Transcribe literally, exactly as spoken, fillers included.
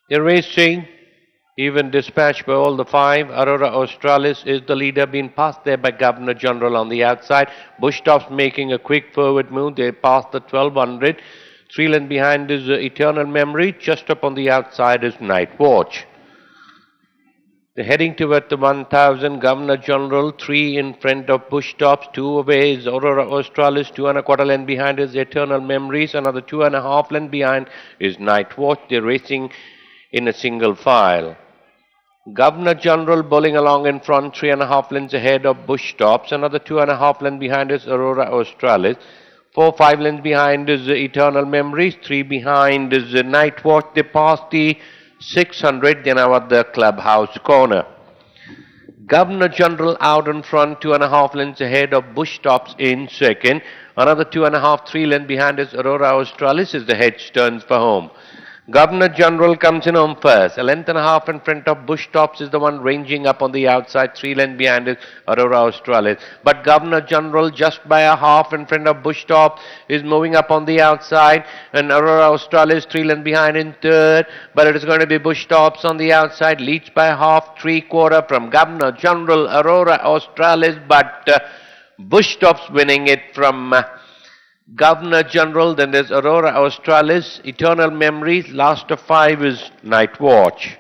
They're racing, even dispatched by all the five. Aurora Australis is the leader, being passed there by Governor General on the outside. Bushtops making a quick forward move. They passed the twelve hundred. Three lengths behind is uh, Eternal Memory. Just up on the outside is Night Watch. They're heading toward the one thousand. Governor General, three in front of Bushtops, two away is Aurora Australis, two and a quarter length behind is Eternal Memories, another two and a half length behind is Night Watch. They're racing in a single file. Governor General bowling along in front, three and a half lengths ahead of Bushtops, another two and a half lengths behind is Aurora Australis. Four, five lengths behind is Eternal Memories, three behind is Night Watch. They passed the six hundred, they're now at the clubhouse corner. Governor General out in front, two and a half lengths ahead of Bushtops in second. Another two and a half, three lengths behind is Aurora Australis as the hedge turns for home. Governor General comes in home first. A length and a half in front of Bushtops is the one ranging up on the outside. Three lengths behind is Aurora Australis. But Governor General just by a half in front of Bushtops is moving up on the outside. And Aurora Australis three lengths behind in third. But it is going to be Bushtops on the outside. Leads by a half, three quarter from Governor General, Aurora Australis. But uh, Bushtops winning it from Uh, Governor General. Then there's Aurora Australis, Eternal Memories, last of five is Night Watch.